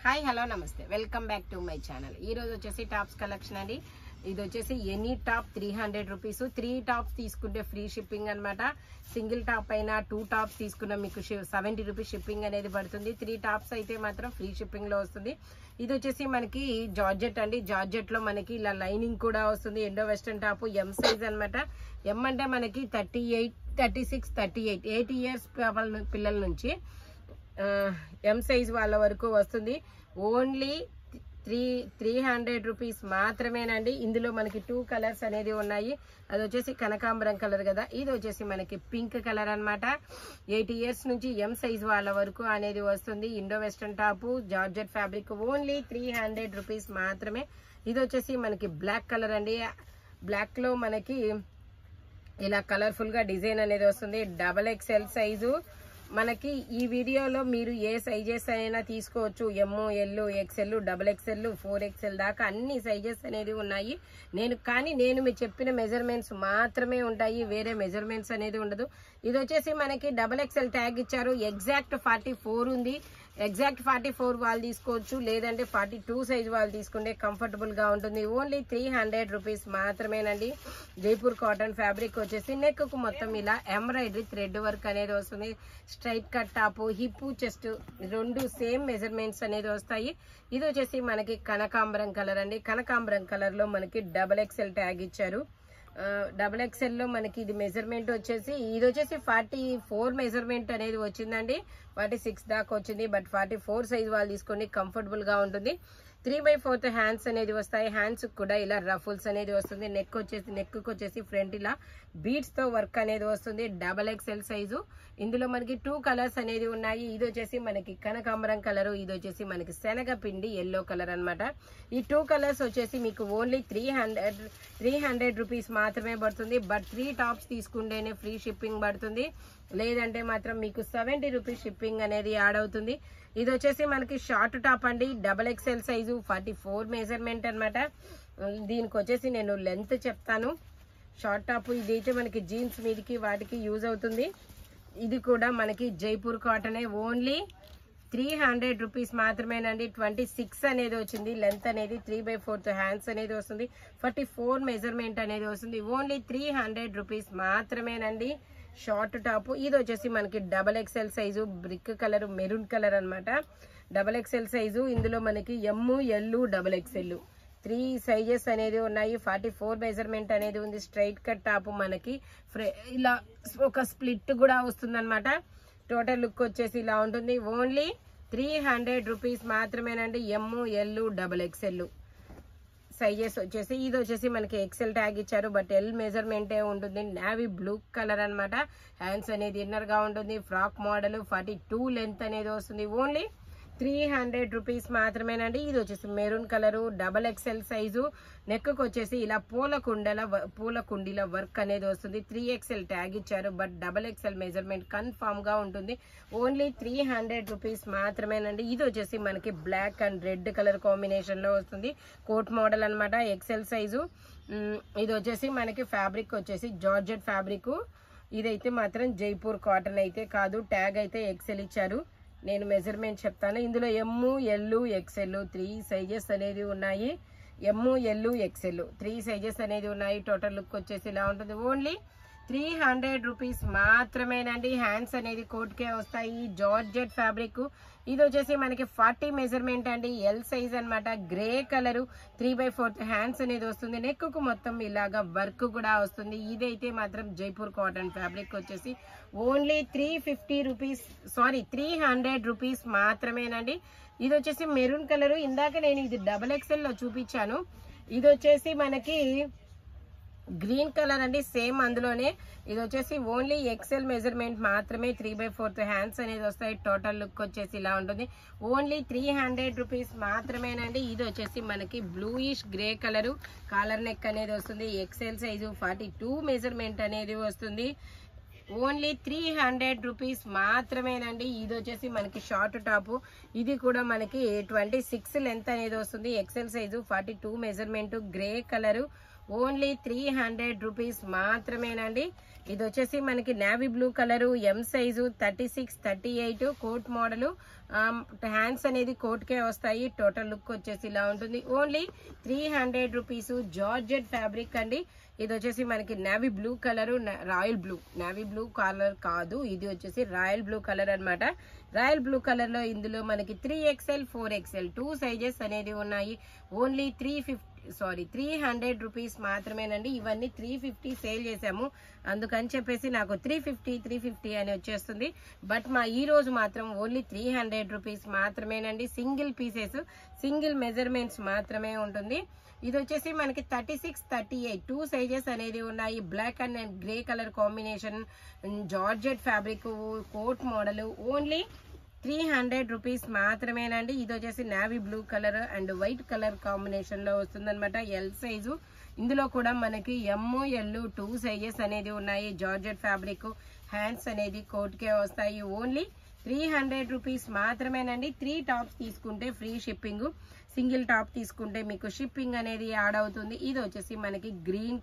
Hi hello నమస్తే welcome back to my channel. ఈ రోజు వచ్చేసి టాప్స్ కలెక్షన్ అండి. ఇది వచ్చేసి ఎనీ టాప్ 300 రూపీస్. 3 టాప్స్ తీసుకుంటే ఫ్రీ షిప్పింగ్ అనమాట. సింగిల్ టాప్ అయినా 2 టాప్స్ తీసుకున్న మీకు 70 రూపీస్ షిప్పింగ్ అనేది పడుతుంది. 3 టాప్స్ అయితే మాత్రం ఫ్రీ షిప్పింగ్ లో వస్తుంది. ఇది వచ్చేసి మనకి జార్జెట్ అండి. జార్జెట్ లో మనకి ఇలా లైనింగ్ కూడా వస్తుంది. Indo western top M size అనమాట. ఎం అంటే మనకి 38, 36, 38 8 ఇయర్స్ పిల్లల నుంచి ఎం సైజ్ వాళ్ళ వరకు వస్తుంది. ఓన్లీ 300 రూపీస్ మాత్రమేనండి. ఇందులో మనకి 2 కలర్స్ అనేది ఉన్నాయి. అది వచ్చేసి కనకాంబరం కలర్ కదా, ఇది వచ్చేసి మనకి పింక్ కలర్ అనమాట. 8 ఇయర్స్ నుంచి ఎం సైజ్ వాళ్ళ వరకు అనేది వస్తుంది. Indo western top georgette fabric only 300 rupees మాత్రమే. ఇది వచ్చేసి మనకి బ్లాక్ కలర్ అండి. బ్లాక్ లో మనకి ఇలా కలర్ఫుల్ గా డిజైన్ అనేది వస్తుంది. XXL size. మనకి ఈ వీడియోలో మీరు ఏ సైజెస్ అయినా తీసుకోవచ్చు. ఎమ్, ఎల్, XL, XXL, 4XL దాకా అన్ని సైజెస్ అనేది ఉన్నాయి. నేను మీరు చెప్పిన మెజర్మెంట్స్ మాత్రమే ఉంటాయి, వేరే మెజర్మెంట్స్ అనేది ఉండదు. ఇది వచ్చేసి మనకి XXL ట్యాగ్ ఇచ్చారు. ఎగ్జాక్ట్ 44 ఉంది. ఎగ్జాక్ట్ 44 వాళ్ళు తీసుకోవచ్చు, లేదంటే 42 సైజ్ వాళ్ళు తీసుకుంటే కంఫర్టబుల్ గా ఉంటుంది. ఓన్లీ 300 రూపీస్ మాత్రమేనండి. జైపూర్ కాటన్ ఫ్యాబ్రిక్ వచ్చేసి నెక్ కు మొత్తం ఇలా ఎంబ్రాయిడరీ థ్రెడ్ వర్క్ అనేది వస్తుంది. Straight cut top, hip, chest రెండు సేమ్ మెజర్మెంట్స్ అనేది వస్తాయి. ఇది వచ్చేసి మనకి కనకాంబరం కలర్ అండి. కనకాంబరం కలర్ లో మనకి XXL ట్యాగ్ ఇచ్చారు. XXL లో మనకి ఇది మెజర్మెంట్ వచ్చేసి ఇది వచ్చేసి 44 మెజర్మెంట్ అనేది వచ్చిందండి. 46 దాకా వచ్చింది. బట్ 44 సైజ్ వాళ్ళు తీసుకోండి, కంఫర్టబుల్ గా ఉంటుంది. 3/4 హ్యాండ్స్ అనేది వస్తాయి. హ్యాండ్స్ కూడా ఇలా రఫుల్స్ అనేది వస్తుంది. నెక్ వచ్చేసి ఫ్రంట్ ఇలా బీడ్స్ తో వర్క్ అనేది వస్తుంది. XXL size. ఇందులో మనకి 2 కలర్స్ అనేది ఉన్నాయి. ఇది వచ్చేసి మనకి కనకాంబరం కలర్, ఇది వచ్చేసి మనకి శనగపిండి ఎల్లో కలర్ అనమాట. ఈ 2 కలర్స్ వచ్చేసి మీకు ఓన్లీ 300 రూపీస్ మాత్రమే పడుతుంది. బట్ 3 టాప్స్ తీసుకుంటేనే ఫ్రీ షిప్పింగ్ పడుతుంది, లేదంటే మాత్రం మీకు 70 రూపీస్ షిప్పింగ్ అనేది యాడ్ అవుతుంది. ఇది వచ్చేసి మనకి షార్ట్ టాప్ అండి. XXL సైజు 44 మెజర్మెంట్ అనమాట. దీనికి వచ్చేసి నేను లెంత్ చెప్తాను. షార్ట్ టాప్ ఇది అయితే మనకి జీన్స్ మీదకి వాటికి యూజ్ అవుతుంది. ఇది కూడా మనకి జైపూర్ కాటనే. ఓన్లీ 300 రూపీస్ మాత్రమేనండి. 26 అనేది వచ్చింది. లెంత్ అనేది 3/4 హ్యాండ్స్ అనేది వస్తుంది. 44 మెజర్మెంట్ అనేది వస్తుంది. ఓన్లీ 300 రూపీస్ మాత్రమేనండి. షార్ట్ టాప్ ఇది వచ్చేసి మనకి XXL size, brick colour, maroon colour అనమాట. XXL size. ఇందులో మనకి ఎమ్, ఎల్, XXL 3 సైజెస్ అనేది ఉన్నాయి. 44 మెజర్మెంట్ అనేది ఉంది. స్ట్రైట్ కట్ టాప్ మనకి ఇలా ఒక స్ప్లిట్ కూడా వస్తుంది అనమాట. టోటల్ లుక్ వచ్చేసి ఇలా ఉంటుంది. ఓన్లీ 300 రూపీస్ మాత్రమేనండి. ఎమ్, ఎల్, XXL సైజెస్ వచ్చేసి ఇది వచ్చేసి మనకి XL ట్యాగ్ ఇచ్చారు. బట్ ఎల్ మెజర్మెంటే ఉంటుంది. నావీ బ్లూ కలర్ అనమాట. హ్యాండ్స్ అనేది ఇన్నర్ గా ఉంటుంది. ఫ్రాక్ మోడల్ 42 లెంత్ అనేది వస్తుంది. ఓన్లీ 300 రూపీస్ మాత్రమేనండి. ఇది వచ్చేసి maroon colour, XXL size. Neck వచ్చేసి ఇలా పూల కుండీల వర్క్ అనేది వస్తుంది. 3XL ట్యాగ్ ఇచ్చారు. బట్ XXL మెజర్మెంట్ కన్ఫామ్ గా ఉంటుంది. ఓన్లీ 300 రూపీస్ మాత్రమేనండి. ఇది వచ్చేసి మనకి black and red colour combination లో వస్తుంది. కోట్ మోడల్ అనమాట. XL size. ఇది వచ్చేసి మనకి ఫ్యాబ్రిక్ వచ్చేసి జార్జెట్ ఫ్యాబ్రిక్. ఇదైతే మాత్రం జైపూర్ కాటన్ అయితే కాదు. ట్యాగ్ అయితే XL ఇచ్చారు. నేను మెజర్మెంట్ చెప్తాను. ఇందులో ఎమ్, ఎల్, XL 3 సైజెస్ అనేది ఉన్నాయి. ఎమ్, ఎల్, XL 3 సైజెస్ అనేది ఉన్నాయి. టోటల్ లుక్ వచ్చేసి ఇలా ఉంటుంది. ఓన్లీ 300 రూపీస్ మాత్రమేనండి. హ్యాండ్స్ అనేది కోట్కే వస్తాయి. Georgette fabric. ఇది వచ్చేసి మనకి 40 మెజర్మెంట్ అండి. ఎల్ సైజ్ అనమాట. గ్రే కలర్, 3/4 హ్యాండ్స్ అనేది వస్తుంది. నెక్ కు మొత్తం ఇలాగా వర్క్ కూడా వస్తుంది. ఇదైతే మాత్రం జైపూర్ కాటన్ ఫ్యాబ్రిక్ వచ్చేసి ఓన్లీ 300 రూపీస్ మాత్రమేనండి. ఇది వచ్చేసి మెరూన్ కలర్. ఇందాక నేను ఇది XXL లో చూపించాను. ఇది వచ్చేసి మనకి గ్రీన్ కలర్ అండి. సేమ్ అందులోనే ఇది వచ్చేసి ఓన్లీ XL మెజర్మెంట్ మాత్రమే. 3/4 హ్యాండ్స్ అనేది వస్తాయి. టోటల్ లుక్ వచ్చేసి ఇలా ఉంటుంది. ఓన్లీ 300 రూపీస్ మాత్రమేనండి. ఇది వచ్చేసి మనకి bluish grey colour, collar neck అనేది వస్తుంది. XL సైజు 42 మెజర్మెంట్ అనేది వస్తుంది. ఓన్లీ 300 రూపీస్ మాత్రమేనండి. ఇది వచ్చేసి మనకి షార్ట్ టాప్. ఇది కూడా మనకి 26 లెంత్ అనేది వస్తుంది. XL size 42 measurement, grey colour. Only 300 rupees మాత్రమేనండి. ఇది వచ్చేసి మనకి navy blue colour, M size, 36, 38 coat model. Hands అనేది కోట్కే వస్తాయి. టోటల్ లుక్ వచ్చేసి ఇలా ఉంటుంది. Only 300 rupees. జార్జెట్ ఫ్యాబ్రిక్ అండి. ఇది వచ్చేసి మనకి navy blue colour, royal blue, navy blue colour కాదు, ఇది వచ్చేసి రాయల్ బ్లూ కలర్ అన్నమాట. రాయల్ బ్లూ కలర్ లో ఇందులో మనకి 3XL, 4XL 2 సైజెస్ అనేది ఉన్నాయి. ఓన్లీ 300 రూపీస్ మాత్రమేనండి. ఇవన్నీ 350 సేల్ చేసాము, అందుకని చెప్పేసి నాకు 350 అని వచ్చేస్తుంది. బట్ ఈ రోజు మాత్రం ఓన్లీ 300 రూపీస్ మాత్రమేనండి. సింగిల్ పీసెస్, సింగిల్ మెజర్మెంట్స్ మాత్రమే ఉంటుంది. ఇది వచ్చేసి మనకి 36, 38 2 సైజెస్ అనేది ఉన్నాయి. Black and grey colour combination, georgette fabric, coat model. Only 300 rupees మాత్రమేనండి. ఇది వచ్చేసి navy blue colour and white colour combination లో వస్తుంది అనమాట. L size. ఇందులో కూడా మనకి ఎమ్, ఎల్ 2 సైజెస్ అనేది ఉన్నాయి. జార్జెట్ ఫ్యాబ్రిక్, హ్యాండ్స్ అనేది కోట్కే వస్తాయి. ఓన్లీ 300 రూపీస్ మాత్రమేనండి. 3 టాప్స్ తీసుకుంటే ఫ్రీ షిప్పింగ్, సింగిల్ టాప్ తీసుకుంటే మీకు షిప్పింగ్ అనేది యాడ్ అవుతుంది. ఇది వచ్చేసి మనకి green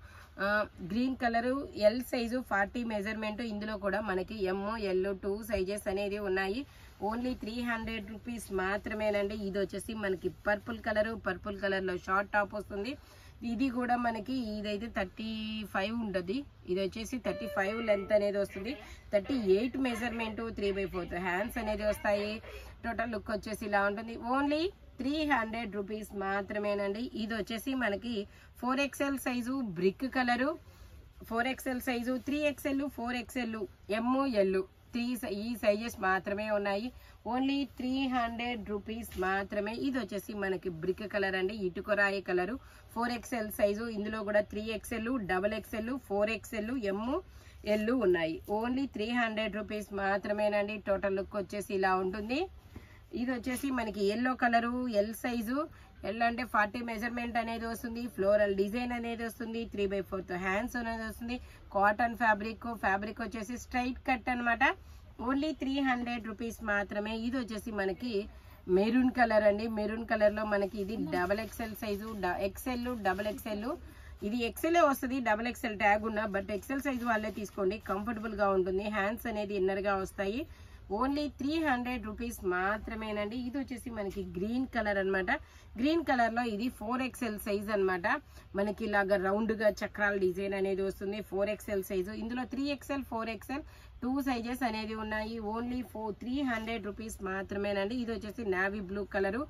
colour, L size, 40 measurement. ఇందులో కూడా మనకి ఎమ్, ఎల్ 2 సైజెస్ అనేది ఉన్నాయి. ఓన్లీ 300 రూపీస్ మాత్రమేనండి. ఇది వచ్చేసి మనకి పర్పుల్ కలర్ లో షార్ట్ టాప్ వస్తుంది. ఇది కూడా మనకి ఇదైతే 35 ఉంటుంది. ఇది వచ్చేసి 35 లెంత్ అనేది వస్తుంది. 38 మెజర్మెంట్, 3/4 హ్యాండ్స్ అనేది వస్తాయి. టోటల్ లుక్ వచ్చేసి ఇలా ఉంటుంది. ఓన్లీ 300 రూపీస్ మాత్రమేనండి. ఇది వచ్చేసి మనకి 4XL size, brick colour, 4XL size, 3XL, 4XL, M, L 3 ఈ సైజెస్ మాత్రమే ఉన్నాయి. ఓన్లీ 300 రూపీస్ మాత్రమే. ఇది వచ్చేసి మనకి బ్రిక్ కలర్ అండి, ఇటుకరాయి కలరు, 4XL సైజు. ఇందులో కూడా 3XL, XXL, 4XL, M, L ఉన్నాయి. ఓన్లీ 300 రూపీస్ మాత్రమేనండి. టోటల్ లుక్ వచ్చేసి ఇలా ఉంటుంది. ఇది వచ్చేసి మనకి yellow colour, L size, L అంటే 40 మెజర్మెంట్ అనేది వస్తుంది. ఫ్లోరల్ డిజైన్ అనేది వస్తుంది. 3/4 హ్యాండ్స్ అనేది వస్తుంది. కాటన్ ఫ్యాబ్రిక్ వచ్చేసి స్ట్రైట్ కట్ అనమాట. ఓన్లీ 300 రూపీస్ మాత్రమే. ఇది వచ్చేసి మనకి మెరూన్ కలర్ అండి. మెరూన్ కలర్ లో మనకి ఇది XXL సైజు, XL, XXL. ఇది XL వస్తుంది, XXL ట్యాగ్ ఉన్నా, బట్ XL సైజు వాళ్ళే తీసుకోండి, కంఫర్టబుల్ గా ఉంటుంది. హ్యాండ్స్ అనేది ఇన్నర్ గా వస్తాయి. ఓన్లీ 300 రూపీస్ మాత్రమేనండి. ఇది వచ్చేసి మనకి గ్రీన్ కలర్ అనమాట. గ్రీన్ కలర్ లో ఇది 4XL సైజ్ అనమాట. మనకి ఇలాగా రౌండ్ గా చక్రాల డిజైన్ అనేది వస్తుంది. 4XL size. ఇందులో 3XL, 4XL 2 సైజెస్ అనేది ఉన్నాయి. ఓన్లీ 300 రూపీస్ మాత్రమేనండి. ఇది వచ్చేసి నేవీ బ్లూ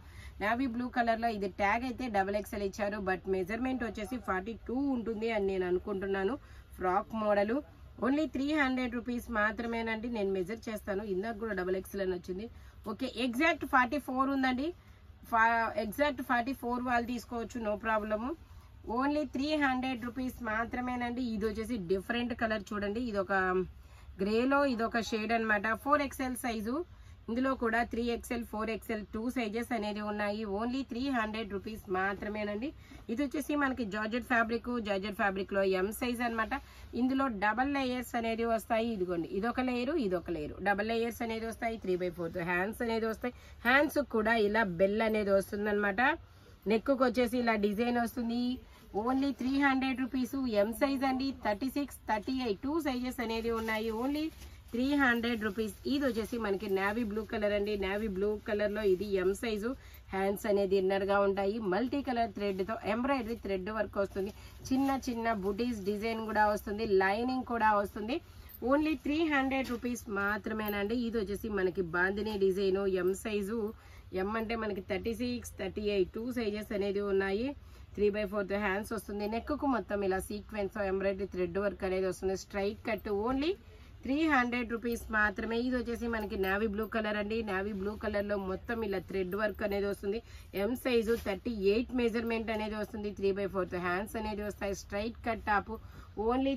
కలర్ లో ఇది ట్యాగ్ అయితే XXL ఇచ్చారు, బట్ మెజర్మెంట్ వచ్చేసి 42 ఉంటుంది అని నేను అనుకుంటున్నాను. Frock model. ఓన్లీ 300 రూపీస్ మాత్రమేనండి. నేను మెజర్ చేస్తాను, ఇందాక కూడా XXL అని వచ్చింది. ఓకే, ఎగ్జాక్ట్ 44 ఉందండి. ఎగ్జాక్ట్ 44 వాళ్ళు తీసుకోవచ్చు, నో ప్రాబ్లము. ఓన్లీ 300 రూపీస్ మాత్రమేనండి. ఇది వచ్చేసి డిఫరెంట్ కలర్ చూడండి. ఇది ఒక గ్రేలో ఇదొక షేడ్ అనమాట. 4XL size. ఇందులో కూడా 3XL, 4XL 2 సైజెస్ అనేది ఉన్నాయి. ఓన్లీ 300 రూపీస్ మాత్రమేనండి. ఇది వచ్చేసి మనకి జార్జెట్ ఫ్యాబ్రిక్ లో ఎం సైజ్ అనమాట. ఇందులో డబల్ లేయర్స్ అనేది వస్తాయి. ఇదిగోండి, ఇదొక లేయరు, డబల్ లేయర్స్ అనేది వస్తాయి. 3/4 హ్యాండ్స్ అనేది వస్తాయి. హ్యాండ్స్ కూడా ఇలా బెల్ అనేది వస్తుంది అనమాట. నెక్ వచ్చేసి ఇలా డిజైన్ వస్తుంది. Only 300 rupees. ఎం సైజ్ అండి. 36, 38 2 సైజెస్ అనేది ఉన్నాయి. Only 300 rupees. ఇది వచ్చేసి మనకి నేవీ బ్లూ కలర్ అండి. నేవీ బ్లూ కలర్ లో ఇది ఎం సైజు. హ్యాండ్స్ అనేది ఇన్నర్ గా ఉంటాయి. మల్టీ కలర్ థ్రెడ్ తో ఎంబ్రాయిడరీ థ్రెడ్ వర్క్ వస్తుంది. చిన్న బుటీస్ డిజైన్ కూడా వస్తుంది. లైనింగ్ కూడా వస్తుంది. ఓన్లీ 300 రూపీస్ మాత్రమేనండి. ఇది వచ్చేసి మనకి bandhani design, M size. M అంటే మనకి 36, 38 2 సైజెస్ అనేది ఉన్నాయి. 3/4 హ్యాండ్స్ వస్తుంది. నెక్ కు మొత్తం ఇలా సీక్వెన్స్ ఎంబ్రాయిడరీ థ్రెడ్ వర్క్ అనేది వస్తుంది. Straight cut. ఓన్లీ 300 రూపీస్ మాత్రమే. ఇది వచ్చేసి మనకి నేవీ బ్లూ కలర్ అండి. నేవీ బ్లూ కలర్ లో మొత్తం ఇలా థ్రెడ్ వర్క్ అనేది వస్తుంది. ఎం సైజు, 38 మెజర్మెంట్ అనేది వస్తుంది. 3/4 హ్యాండ్స్ అనేది వస్తాయి. Straight cut top. Only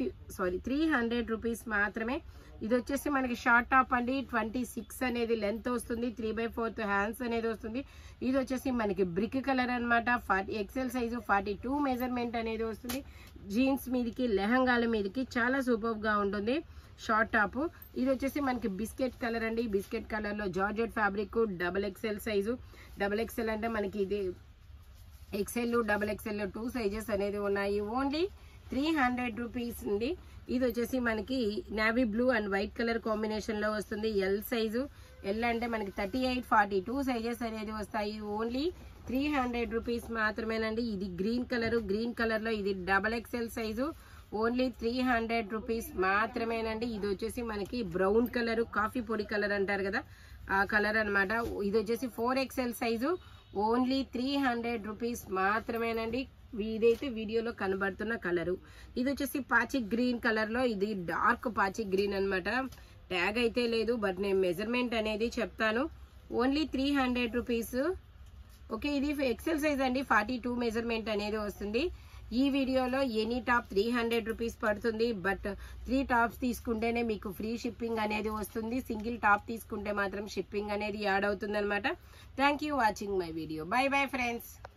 300 rupees మాత్రమే. ఇది వచ్చేసి మనకి షార్ట్ టాప్ అండి. 26 అనేది లెంత్ వస్తుంది. 3/4 హ్యాండ్స్ అనేది వస్తుంది. ఇది వచ్చేసి మనకి బ్రిక్ కలర్ అనమాట. XL సైజు, 42 మెజర్మెంట్ అనేది వస్తుంది. జీన్స్ మీదకి, లెహంగాల మీదకి చాలా సూపర్ గా ఉంటుంది. Short top. ఇది వచ్చేసి మనకి బిస్కెట్ కలర్ అండి. బిస్కెట్ కలర్ లో georgette fabric, XXL size. XXL అంటే మనకి ఇది ఎక్సెల్ డబుల్ ఎక్సెల్ 2 సైజెస్ అనేది ఉన్నాయి. ఓన్లీ 300 రూపీస్ అండి. ఇది వచ్చేసి మనకి navy blue and white colour combination లో వస్తుంది. ఎల్ సైజు, ఎల్ అంటే మనకి 38, 42 సైజెస్ అనేది వస్తాయి. ఓన్లీ 300 రూపీస్ మాత్రమేనండి. ఇది గ్రీన్ కలర్ లో ఇది double XL size. Only 300 rupees మాత్రమేనండి. ఇది వచ్చేసి మనకి బ్రౌన్ కలర్, కాఫీ పొడి కలర్ అంటారు కదా, ఆ కలర్ అన్నమాట. ఇది వచ్చేసి 4XL సైజు. ఓన్లీ 300 రూపీస్ మాత్రమేనండి. ఇదైతే వీడియోలో కనబడుతున్న కలరు. ఇది వచ్చేసి పాచి గ్రీన్ కలర్ లో, ఇది డార్క్ పాచి గ్రీన్ అన్నమాట. ట్యాగ్ అయితే లేదు, బట్ నేను మెజర్మెంట్ అనేది చెప్తాను. Only 300 rupees. ఓకే, ఇది ఎక్సెల్ సైజ్ అండి. 42 మెజర్మెంట్ అనేది వస్తుంది. ఈ వీడియోలో ఎనీ టాప్ 300 రూపీస్ పడుతుంది. బట్ 3 టాప్స్ తీసుకుంటేనే మీకు ఫ్రీ షిప్పింగ్ అనేది వస్తుంది. సింగిల్ టాప్ తీసుకుంటే మాత్రం షిప్పింగ్ అనేది యాడ్ అవుతుంది అనమాట. Thank you watching my video. Bye bye friends.